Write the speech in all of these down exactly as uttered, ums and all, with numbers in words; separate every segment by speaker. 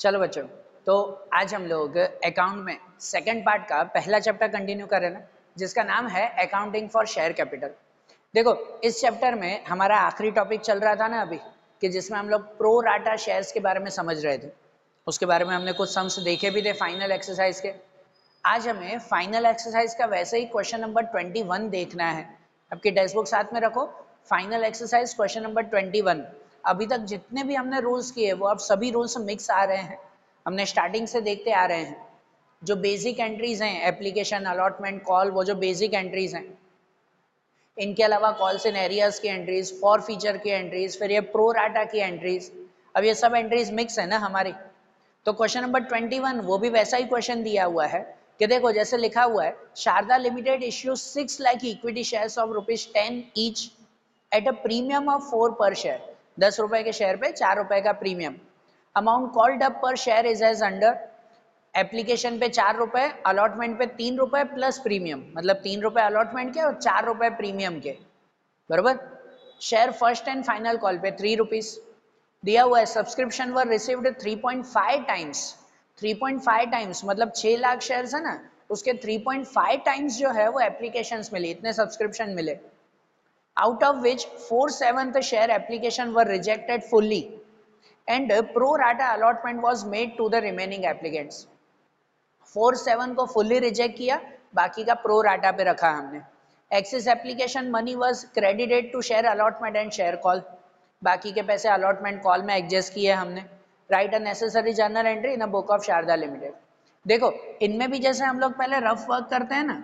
Speaker 1: चलो बच्चों, तो आज हम लोग अकाउंट में सेकंड पार्ट का पहला चैप्टर कंटिन्यू कर रहे हैं, जिसका नाम है अकाउंटिंग फॉर शेयर कैपिटल। देखो, इस चैप्टर में हमारा आखिरी टॉपिक चल रहा था ना अभी, कि जिसमें हम लोग प्रो राटा शेयर्स के बारे में समझ रहे थे। उसके बारे में हमने कुछ सम्स देखे भी थे फाइनल एक्सरसाइज के। आज हमें फाइनल एक्सरसाइज का वैसे ही क्वेश्चन नंबर ट्वेंटी वन देखना है। आपकी टेक्स्ट बुक साथ में रखो। Final exercise question number twenty one. अभी तक जितने भी हमने रूल्स किए वो अब सभी रूल्स मिक्स आ रहे हैं, हमने स्टार्टिंग से देखते आ रहे हैं। जो बेसिक एंट्रीज हैं, एप्लीकेशन, अलॉटमेंट, कॉल, वो जो बेसिक एंट्रीज हैं, इनके अलावा कॉल्स इन एरियाज की एंट्रीज, फॉर फीचर की एंट्रीज, फिर ये प्रो राटा की एंट्रीज, अब ये सब एंट्रीज मिक्स है ना हमारी। तो क्वेश्चन नंबर ट्वेंटी वन वो भी वैसा ही क्वेश्चन दिया हुआ है कि देखो, जैसे लिखा हुआ है, Sharda limited issue six lakh equity shares of rupees ten each at a premium of four per share. दस रुपए के शेयर पे चार रुपए का premium. Amount called up per share is as under. Application पे चार रुपए, अलॉटमेंट पे तीन रुपए प्लस प्रीमियम, मतलब तीन रुपए अलॉटमेंट के और चार रुपए प्रीमियम के, बराबर। Share first and final call पे थ्री रुपीज दिया हुआ है। Subscription were received three point five times. Three point five times मतलब छह लाख शेयर्स है ना, उसके थ्री पॉइंट फाइव टाइम्स जो है वो एप्लीकेशंस मिली, इतने सब्सक्रिप्शन मिले। Out of which four seventh share application were rejected fully and pro rata allotment was made to the remaining applicants. Four seven को फुल्ली रिजेक्ट किया, बाकी का प्रो राटा पे रखा हमने। Excess application money was credited to share allotment and share call. बाकी के पैसे अलॉटमेंट कॉल में एडजस्ट किए हमने। Write a necessary journal entry in a book of Sharda limited. देखो, इनमें भी जैसे हम लोग पहले रफ वर्क करते हैं ना,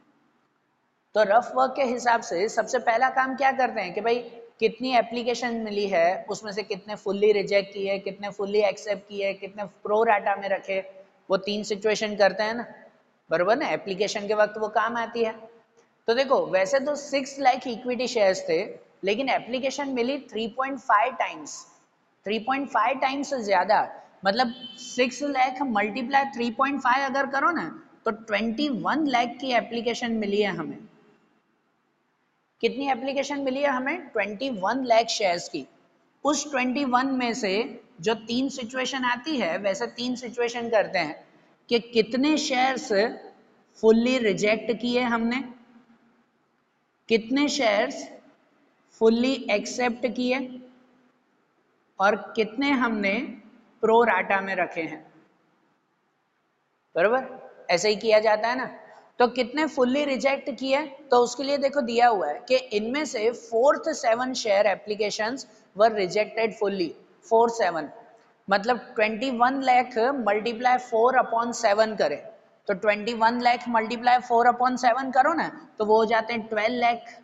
Speaker 1: तो रफ वर्क के हिसाब से सबसे पहला काम क्या करते हैं कि भाई कितनी एप्लीकेशन मिली है, उसमें से कितने फुल्ली रिजेक्ट किए, कितने फुल्ली एक्सेप्ट किए, कितने प्रो राटा में रखे, वो तीन सिचुएशन करते हैं ना, बरोबर ना। एप्लीकेशन के वक्त वो काम आती है। तो देखो, वैसे तो सिक्स लाख इक्विटी शेयर्स थे, लेकिन एप्लीकेशन मिली three point five times. Three point five times से ज्यादा, मतलब six lakh multiply three point five अगर करो ना, तो ट्वेंटी वन लाख की एप्लीकेशन मिली है हमें। कितनी एप्लीकेशन मिली है हमें? ट्वेंटी वन लाख शेयर्स की। उस ट्वेंटी वन में से जो तीन सिचुएशन आती है, वैसे तीन सिचुएशन करते हैं कि कितने शेयर्स फुल्ली रिजेक्ट किए हमने, कितने शेयर्स फुल्ली एक्सेप्ट किए, और कितने हमने प्रो राटा में रखे हैं, बरोबर। ऐसे ही किया जाता है ना। तो कितने फुल्ली रिजेक्ट किए, तो उसके लिए देखो दिया हुआ है कि इनमें से fourth seven share applications were rejected fully. Four seven मतलब twenty one lakh multiply four upon seven करें, तो twenty one lakh multiply four upon seven करो ना, तो वो हो जाते हैं ट्वेल्व लाख।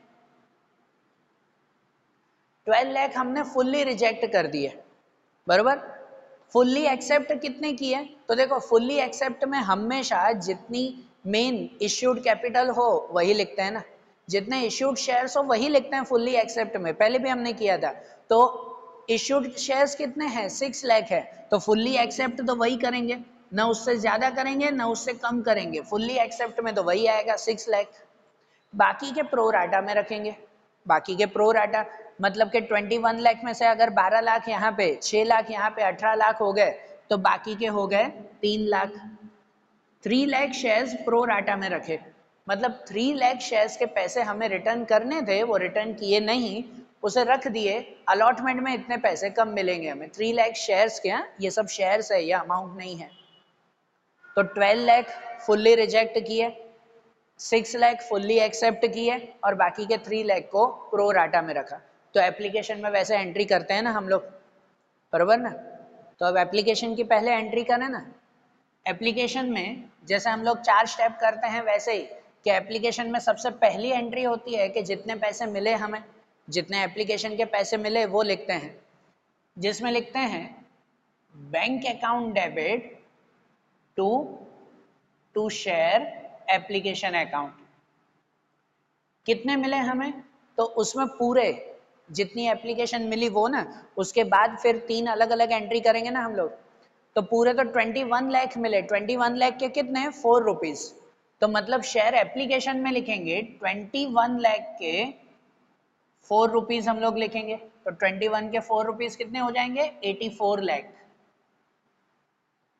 Speaker 1: ट्वेल्व लाख हमने फुल्ली रिजेक्ट कर दिए, बरोबर। फुल्ली एक्सेप्ट कितने किए, तो देखो फुल्ली एक्सेप्ट में हमेशा जितनी मेन इश्यूड कैपिटल हो वही लिखते हैं ना, जितने इश्यूड शेयर्स हो वही लिखते हैं फुल्ली एक्सेप्ट में, पहले भी हमने किया था। तो इश्यूड शेयर्स कितने हैं? सिक्स लाख है, तो फुल्ली एक्सेप्ट तो वही करेंगे, ना उससे ज्यादा करेंगे ना उससे कम करेंगे। फुल्ली एक्सेप्ट में तो वही आएगा, सिक्स लाख। बाकी के प्रो राटा में रखेंगे। बाकी के प्रो राटा मतलब कि ट्वेंटी वन लाख में से अगर बारह लाख यहाँ पे, छह लाख यहाँ पे, अठारह लाख हो गए, तो बाकी के हो गए तीन lakh. Three lakh shares pro rata में रखे, मतलब थ्री लाख शेयर्स के पैसे हमें रिटर्न करने थे, वो रिटर्न किए नहीं, उसे रख दिए। अलॉटमेंट में इतने पैसे कम मिलेंगे हमें। थ्री लाख शेयर्स के, ये सब शेयर्स है, ये अमाउंट नहीं है। तो ट्वेल्व लाख फुल्ली रिजेक्ट किए, सिक्स लाख फुल्ली एक्सेप्ट किए, और बाकी के थ्री लाख को प्रो राटा में रखा। तो एप्लीकेशन में वैसे एंट्री करते हैं ना हम लोग, बरोबर ना। तो अब एप्लीकेशन की पहले एंट्री करें ना। एप्लीकेशन में जैसे हम लोग चार स्टेप करते हैं, वैसे ही कि एप्लीकेशन में सबसे पहली एंट्री होती है कि जितने पैसे मिले हमें, जितने एप्लीकेशन के पैसे मिले वो लिखते हैं, जिसमें लिखते हैं bank account debit to to share application account. कितने मिले हमें, तो उसमें पूरे जितनी एप्लीकेशन मिली वो ना, उसके बाद फिर तीन अलग अलग एंट्री करेंगे ना हम लोग। तो पूरे तो ट्वेंटी वन लाख मिले, ट्वेंटी वन लाख के कितने? Four rupees. तो मतलब शेयर एप्लीकेशन में लिखेंगे ट्वेंटी वन लाख के फोर रुपीज हम लोग लिखेंगे। तो ट्वेंटी वन के फोर रुपीज कितने हो जाएंगे? Eighty four lakh.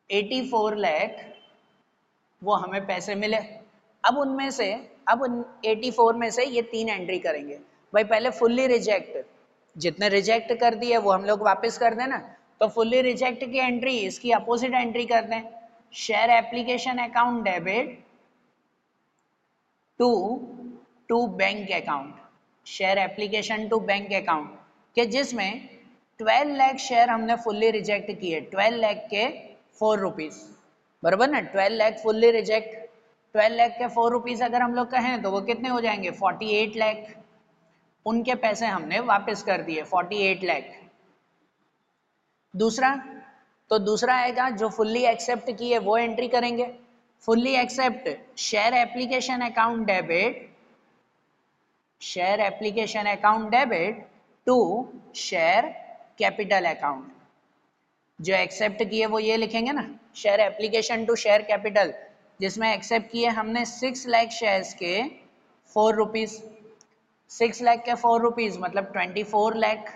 Speaker 1: चौरासी लाख वो हमें पैसे मिले। अब उनमें से अब उन चौरासी में से ये तीन एंट्री करेंगे भाई। पहले फुल्ली रिजेक्ट, जितने रिजेक्ट कर दिए वो हम लोग वापस कर देना। तो फुल्ली रिजेक्ट की एंट्री इसकी अपोजिट एंट्री कर दें, share application account debit to to bank account, share application to bank account के जिसमें ट्वेल्व लाख शेयर हमने फुल्ली रिजेक्ट किए, ट्वेल्व लाख के फोर रुपीज, बराबर ना। Twelve lakh fully reject, twelve lakh के फोर रुपीज अगर हम लोग कहें तो वो कितने हो जाएंगे, फोर्टी एट लाख। उनके पैसे हमने वापस कर दिए, फोर्टी एट लाख। दूसरा, तो दूसरा आएगा जो फुल्ली एक्सेप्ट किए वो एंट्री करेंगे। Fully accept share application account debit, share application account debit to share capital account. जो एक्सेप्ट किए वो ये लिखेंगे ना, share application to share capital, जिसमें एक्सेप्ट किए हमने सिक्स लाख शेयर्स के फोर रुपीज, सिक्स लाख के फोर रुपीज मतलब ट्वेंटी फोर लाख,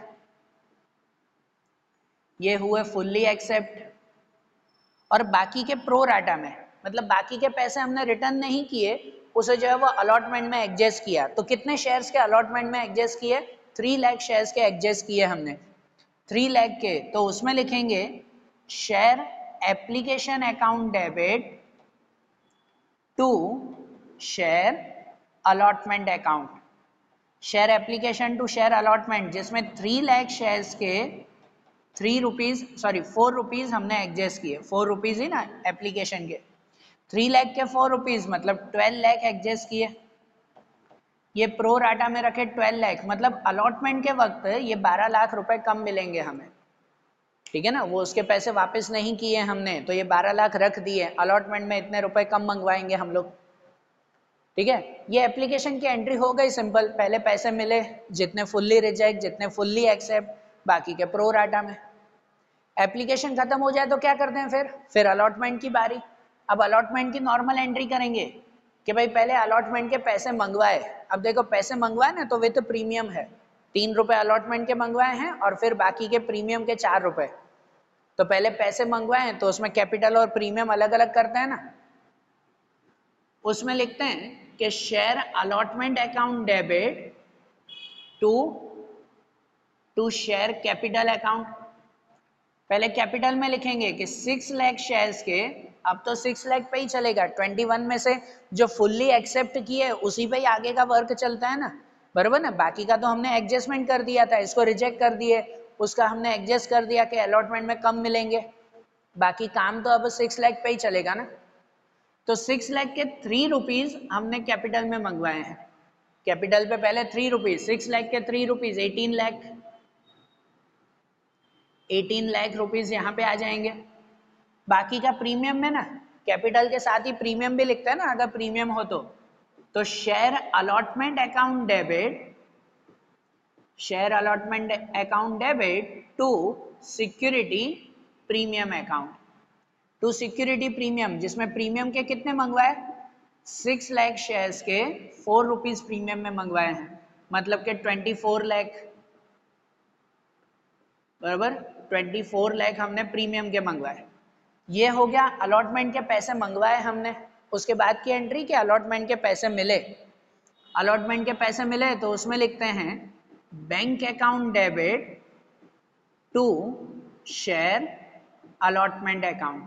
Speaker 1: ये हुए फुल्ली एक्सेप्ट। और बाकी के प्रो राटा में, मतलब बाकी के पैसे हमने रिटर्न नहीं किए, उसे जो है वो अलॉटमेंट में एडजस्ट किया। तो कितने शेयर्स के अलॉटमेंट में एडजस्ट किए, थ्री लाख शेयर्स के एडजस्ट किए हमने, थ्री लाख के। तो उसमें लिखेंगे share application account debit to share allotment account, share application to share allotment, जिसमें थ्री लाख शेयर्स के three rupees sorry four rupees हमने एडजस्ट किए, फोर रुपीज ही ना एप्लीकेशन के, थ्री लाख के फोर रुपीज मतलब ट्वेल्व लाख एडजस्ट किए। ये प्रो राटा में रखे ट्वेल्व लाख, मतलब अलॉटमेंट के वक्त ये बारह लाख रुपए कम मिलेंगे हमें, ठीक है ना। वो उसके पैसे वापस नहीं किए हमने, तो ये बारह लाख रख दिए, अलॉटमेंट में इतने रुपए कम मंगवाएंगे हम लोग, ठीक है। ये एप्लीकेशन की एंट्री हो गई सिंपल, पहले पैसे मिले, जितने फुल्ली रिजेक्ट, जितने फुल्ली एक्सेप्ट, बाकी के प्रो राटा में। एप्लीकेशन खत्म हो जाए तो क्या करते हैं फिर फिर अलॉटमेंट की बारी। अब अलॉटमेंट की नॉर्मल एंट्री करेंगे कि भाई पहले अलॉटमेंट के पैसे मंगवाए। अब देखो पैसे मंगवाए ना तो विद प्रीमियम है, तीन रुपए अलॉटमेंट के मंगवाए हैं और फिर बाकी के प्रीमियम के चार रुपए। तो पहले पैसे मंगवाए हैं तो उसमें कैपिटल और प्रीमियम अलग अलग करते हैं ना, उसमें लिखते हैं कि share allotment account debit to to share capital account. पहले कैपिटल में लिखेंगे कि सिक्स लाख शेयर्स के, अब तो सिक्स लाख पे ही चलेगा, ट्वेंटी वन में से जो फुल्ली एक्सेप्ट किए उसी पे ही आगे का वर्क चलता है ना, बराबर ना। बाकी का तो हमने एडजस्टमेंट कर दिया था, इसको रिजेक्ट कर दिए, उसका हमने एडजस्ट कर दिया कि अलॉटमेंट में कम मिलेंगे, बाकी काम तो अब सिक्स लाख पे ही चलेगा ना। तो सिक्स लाख के थ्री रुपीज हमने कैपिटल में मंगवाए हैं, कैपिटल पे पहले थ्री रुपीज, सिक्स लाख के three rupees eighteen lakh, eighteen lakh rupees यहाँ पे आ जाएंगे। बाकी का प्रीमियम में ना कैपिटल के साथ ही प्रीमियम भी लिखता है ना, अगर प्रीमियम हो तो तो share allotment account debit, share allotment account debit to security premium account, to security premium, जिसमें प्रीमियम के कितने मंगवाए, सिक्स लाख शेयर्स के फोर रुपीज प्रीमियम में मंगवाए हैं, मतलब के ट्वेंटी फोर लाख, बराबर ट्वेंटी फोर लाख हमने प्रीमियम के मंगवाए। ये हो गया अलॉटमेंट के पैसे मंगवाए हमने। उसके बाद की एंट्री के अलॉटमेंट के पैसे मिले, अलॉटमेंट के पैसे मिले तो उसमें लिखते हैं bank account debit to share allotment account,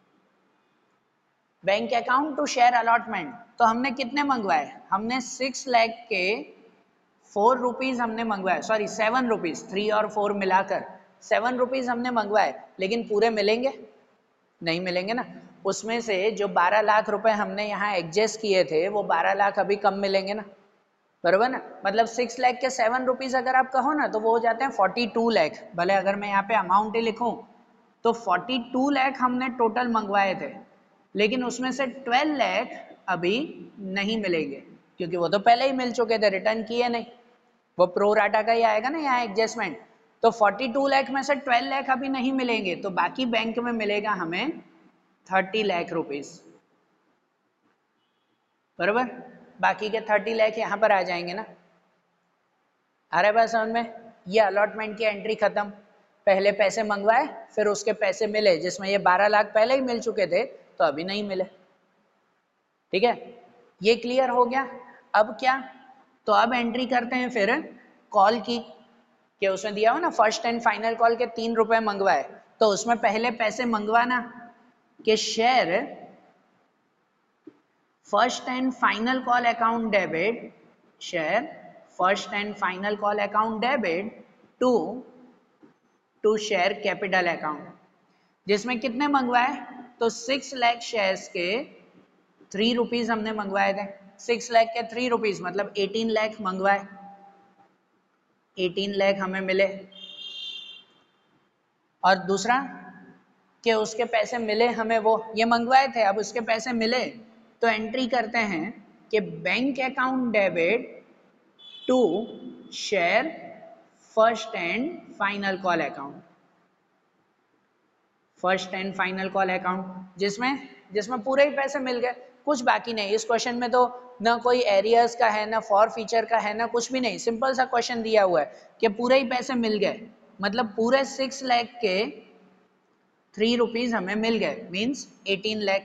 Speaker 1: bank account to share allotment. तो हमने कितने मंगवाए, हमने सिक्स लाख के फोर रुपीज हमने मंगवाए, सॉरी सेवन रुपीज, थ्री और फोर मिलाकर सेवन रुपीज हमने मंगवाए, लेकिन पूरे मिलेंगे नहीं मिलेंगे ना। उसमें से जो बारह लाख रुपए हमने यहाँ एडजस्ट किए थे वो बारह लाख अभी कम मिलेंगे ना, बराबर ना। मतलब सिक्स लाख के सेवन रुपीज अगर आप कहो ना तो वो हो जाते हैं फोर्टी टू लाख। भले अगर मैं यहाँ पे अमाउंट ही लिखूं तो फोर्टी टू लाख हमने टोटल मंगवाए थे, लेकिन उसमें से ट्वेल्व लाख अभी नहीं मिलेंगे क्योंकि वो तो पहले ही मिल चुके थे, रिटर्न किए नहीं, वो प्रो राटा का ही आएगा ना यहाँ एडजस्टमेंट। तो फोर्टी टू लाख में से ट्वेल्व लाख अभी नहीं मिलेंगे, तो बाकी बैंक में मिलेगा हमें थर्टी लाख रुपीस, बराबर। बाकी के थर्टी लाख यहाँ पर आ जाएंगे ना। आ रहा है बात समझ में। ये अलॉटमेंट की एंट्री खत्म। पहले पैसे मंगवाए फिर उसके पैसे मिले, जिसमें ये बारह लाख पहले ही मिल चुके थे तो अभी नहीं मिले। ठीक है, ये क्लियर हो गया। अब क्या, तो अब एंट्री करते हैं फिर कॉल की, कि उसमें दिया हो ना फर्स्ट एंड फाइनल कॉल के तीन रुपए मंगवाए, तो उसमें पहले पैसे मंगवाना कि share first and final call account debit, share first and final call account debit to to share capital account, जिसमें कितने मंगवाए, तो सिक्स लाख शेयर्स के थ्री रुपीज हमने मंगवाए थे। सिक्स लाख के थ्री रुपीज मतलब एटीन लाख मंगवाए, एटीन लाख हमें मिले। और दूसरा कि उसके पैसे मिले हमें, वो ये मंगवाए थे अब उसके पैसे मिले, तो एंट्री करते हैं कि bank account debit to share first and final call account, first and final call account जिसमें जिसमें पूरे ही पैसे मिल गए, कुछ बाकी नहीं। इस क्वेश्चन में तो ना कोई एरियर्स का है ना फॉर फीचर का है ना कुछ भी नहीं, सिंपल सा क्वेश्चन दिया हुआ है कि पूरे ही पैसे मिल गए, मतलब पूरे सिक्स लाख के थ्री रुपीज हमें मिल गए, मीन्स एटीन लाख,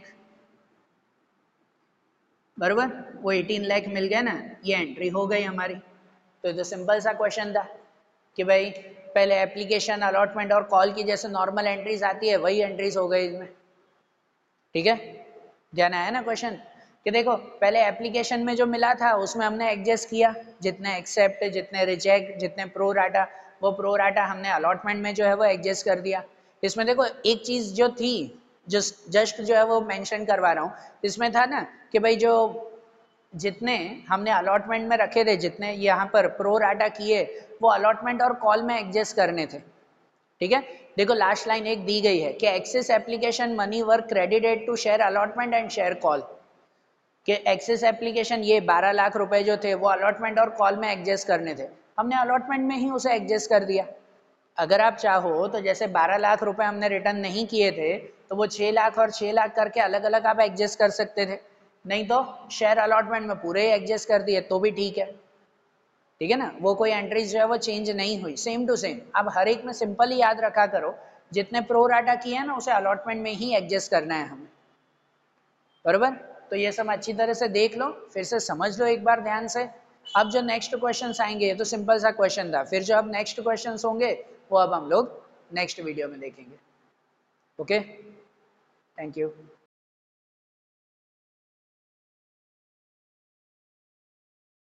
Speaker 1: बराबर, वो एटीन लाख मिल गए ना, ये एंट्री हो गई हमारी। तो ये तो सिंपल सा क्वेश्चन था कि भाई पहले एप्लीकेशन, अलॉटमेंट और कॉल की जैसे नॉर्मल एंट्रीज आती है वही एंट्रीज हो गई इसमें। ठीक है, ध्यान आया ना क्वेश्चन, कि देखो पहले एप्लीकेशन में जो मिला था उसमें हमने एडजस्ट किया, जितने एक्सेप्ट, जितने रिजेक्ट, जितने प्रो राटा, वो प्रो राटा हमने अलॉटमेंट में जो है वो एडजस्ट कर दिया। इसमें देखो एक चीज जो थी, जस्ट जस्ट जो है वो मेंशन करवा रहा हूँ, इसमें था ना कि भाई जो जितने हमने अलॉटमेंट में रखे थे, जितने यहाँ पर प्रो राटा किए, वो अलॉटमेंट और कॉल में एडजस्ट करने थे। ठीक है, देखो लास्ट लाइन एक दी गई है कि excess application money were credited to share allotment and share call, कि एक्सिस एप्लीकेशन ये बारह लाख रुपए जो थे वो अलॉटमेंट और कॉल में एडजस्ट करने थे, हमने अलॉटमेंट में ही उसे एडजस्ट कर दिया। अगर आप चाहो तो जैसे बारह लाख रुपए हमने रिटर्न नहीं किए थे तो वो छः लाख और छः लाख करके अलग अलग आप एडजस्ट कर सकते थे, नहीं तो शेयर अलॉटमेंट में पूरे एडजस्ट कर दिए तो भी ठीक है। ठीक है ना, वो कोई एंट्रीज जो है वो चेंज नहीं हुई, सेम टू सेम। अब हर एक में सिंपल ही याद रखा करो, जितने प्रो राटा किए हैं ना उसे अलॉटमेंट में ही एडजस्ट करना है हमें, बराबर। तो ये सब अच्छी तरह से देख लो, फिर से समझ लो एक बार ध्यान से। अब जो नेक्स्ट क्वेश्चंस आएंगे, ये तो सिंपल सा क्वेश्चन था, फिर जो अब नेक्स्ट क्वेश्चंस होंगे वो अब हम लोग नेक्स्ट वीडियो में देखेंगे। Okay, thank you.